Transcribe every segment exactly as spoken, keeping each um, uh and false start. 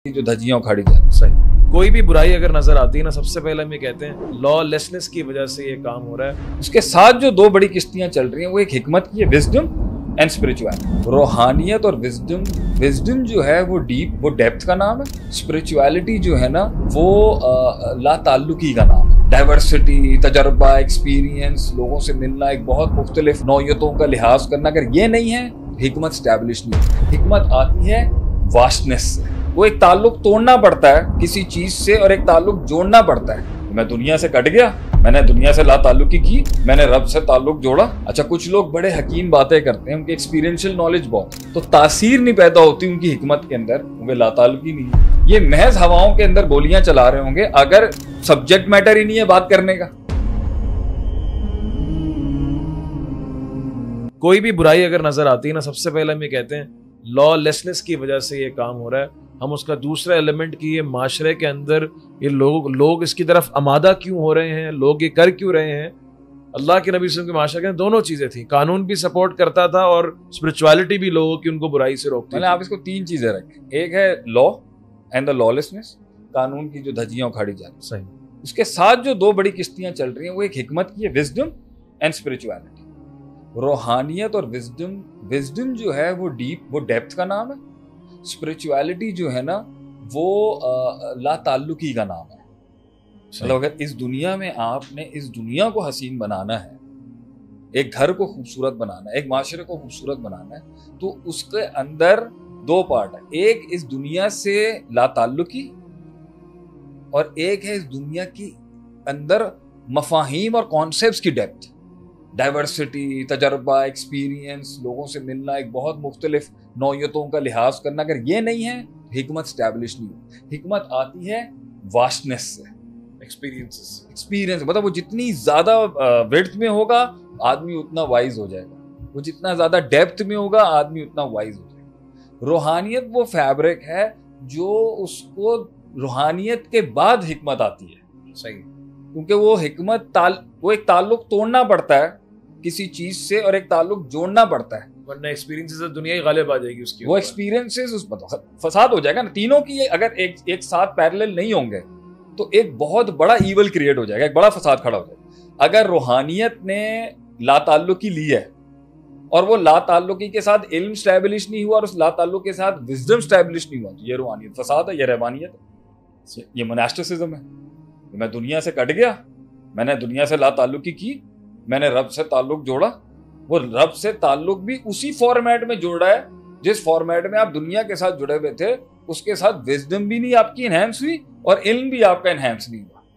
जो धज्जियां उखाड़ी जाए। सही। कोई भी बुराई अगर नजर आती है ना, सबसे पहले हम ये कहते हैं लॉलेसनेस की वजह से ये काम हो रहा है। उसके साथ जो दो बड़ी किश्तियां चल रही हैं वो एक हिकमत की है, विजडम एंड स्पिरिचुअलिटी। रूहानियत और विजडम, विजडम जो है वो डीप, वो डेप्थ का नाम है। स्पिरिचुअलिटी जो है ना वो ला ताल्लुकी का नाम है। डाइवर्सिटी, तजर्बा, एक्सपीरियंस, लोगों से मिलना, एक बहुत मुख्तलिफ नौयतों का लिहाज करना, अगर ये नहीं है हिकमत स्टैब्लिश नहीं। हिकमत आती है वास्टनेस से। वो एक ताल्लुक तोड़ना पड़ता है किसी चीज से और एक ताल्लुक जोड़ना पड़ता है। मैं दुनिया से कट गया, मैंने दुनिया से ला ताल्लुकी की, मैंने रब से ताल्लुक जोड़ा। अच्छा, कुछ लोग बड़े हकीम बातें करते हैं, उनकी एक्सपीरियंशियल नॉलेज बहुत, तो तासीर नहीं पैदा होती उनकी हिकमत के अंदर, उनके ला ताल्लुकी नहीं है। ये महज हवाओं के अंदर गोलियां चला रहे होंगे अगर सब्जेक्ट मैटर ही नहीं है बात करने का। कोई भी बुराई अगर नजर आती है ना, सबसे पहले हम ये कहते हैं लॉलेसनेस की वजह से ये काम हो रहा है। हम उसका दूसरा एलिमेंट की ये माशरे के अंदर ये लोग लोग इसकी तरफ आमादा क्यों हो रहे हैं, लोग ये कर क्यों रहे हैं। अल्लाह के नबी के माशरे के अंदर दोनों चीजें थी, कानून भी सपोर्ट करता था और स्पिरिचुअलिटी भी लोगों की उनको बुराई से रोकती। मैंने आप इसको तीन चीजें रखें, एक है लॉ एंड द लॉलेसनेस, कानून की जो धज्जियां उखाड़ी जा रही। सही। उसके साथ जो दो बड़ी किश्तियां चल रही हैं वो एक हिकमत की है, विजडम एंड स्पिरिचुअलिटी। रूहानियत और विजडम, विजडम जो है वो डीप, वो डेप्थ का नाम है। स्पिरिचुअलिटी जो है ना वो आ, ला ताल्लुकी का नाम है। मतलब अगर इस दुनिया में आपने इस दुनिया को हसीन बनाना है, एक घर को खूबसूरत बनाना है, एक माशरे को खूबसूरत बनाना है, तो उसके अंदर दो पार्ट है। एक इस दुनिया से ला ताल्लुकी और एक है इस दुनिया की अंदर मफाहीम और कॉन्सेप्ट्स की डेप्थ। डाइवर्सिटी, तजर्बा, एक्सपीरियंस, लोगों से मिलना, एक बहुत मुख्तलिफ नौयतों का लिहाज करना, अगर ये नहीं है हिकमत स्टैब्लिश नहीं। हिकमत आती है वास्टनेस से, एक्सपीरियंसेस। एक्सपीरियंस मतलब वो जितनी ज्यादा विड्थ में होगा आदमी उतना वाइज हो जाएगा, वो जितना ज्यादा डेप्थ में होगा आदमी उतना वाइज हो जाएगा। रूहानियत वो फैब्रिक है जो उसको, रूहानियत के बाद हिकमत आती है। सही। क्योंकि वो हिकमत ताल वो एक ताल्लुक तोड़ना पड़ता है किसी चीज से और एक ताल्लुक जोड़ना पड़ता है, वरना एक्सपीरियंसेस से दुनिया ही गालिब आ जाएगी उसकी। वो एक्सपीरियंसेस उस फसाद हो जाएगा ना। तीनों की अगर एक एक साथ पैरेलल नहीं होंगे तो एक बहुत बड़ा ईवल क्रिएट हो जाएगा, एक बड़ा फसाद खड़ा हो जाएगा। अगर रूहानियत ने ला ताल्लुकी ली है और वो ला ताल्लुकी के साथ इल्म स्टैब्लिश नहीं हुआ और उस ला ताल्लुक के साथ विजडम स्टैब्लिश नहीं हुआ, तो ये रूहानियत फसाद है, ये रहबानियत है, ये मोनास्टिसिज्म है। मैं दुनिया से कट गया, मैंने दुनिया से ला ताल्लुकी की, मैंने रब से ताल्लुक जोड़ा। वो रब से ताल्लुक भी उसी फॉर्मेट में जोड़ा है जिस फॉर्मेट में आप दुनिया के साथ जुड़े हुए थे। उसके साथ विजडम भी नहीं आपकी एनहांस हुई और इल्म भी आपका एनहांस नहीं हुआ।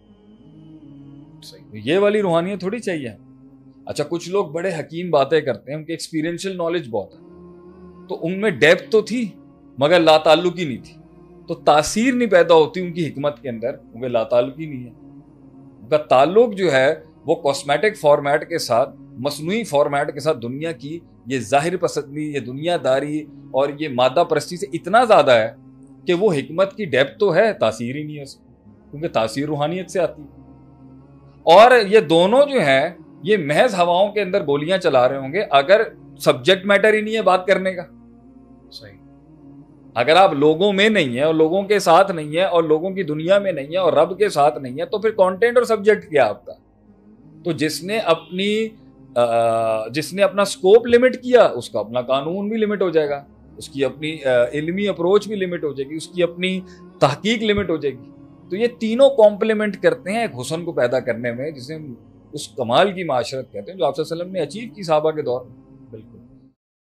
सही। ये वाली रूहानियत थोड़ी चाहिए। अच्छा, कुछ लोग बड़े हकीम बातें करते हैं, उनकी एक्सपीरियंशियल नॉलेज बहुत है, तो उनमें डेप्थ तो थी मगर ला ताल्लुकी नहीं थी, तो तासीर नहीं पैदा होती उनकी हिकमत के अंदर, उनके ला ताल्लुकी नहीं है। उनका ताल्लुक जो है वो कॉस्मेटिक फॉर्मेट के साथ, मसनूई फॉर्मेट के साथ दुनिया की ये जाहिर पसंदी, ये दुनियादारी और ये मादा परस्ती से इतना ज्यादा है कि वो हिकमत की डेप्थ तो है, तासीर ही नहीं है उसकी, क्योंकि तासीर रूहानियत से आती है। और ये दोनों जो हैं ये महज हवाओं के अंदर गोलियां चला रहे होंगे अगर सब्जेक्ट मैटर ही नहीं है बात करने का। सही। अगर आप लोगों में नहीं है और लोगों के साथ नहीं है और लोगों की दुनिया में नहीं है और रब के साथ नहीं है, तो फिर कंटेंट और सब्जेक्ट क्या आपका। तो जिसने अपनी जिसने अपना स्कोप लिमिट किया उसका अपना कानून भी लिमिट हो जाएगा, उसकी अपनी इल्मी अप्रोच भी लिमिट हो जाएगी, उसकी अपनी तहकीक लिमिट हो जाएगी। तो ये तीनों कॉम्प्लीमेंट करते हैं एक हुस्न को पैदा करने में, जिसे उस कमाल की माशरत कहते हैं जो आप सल्लल्लाहु अलैहि वसल्लम ने अचीव की सहाबा के दौर में।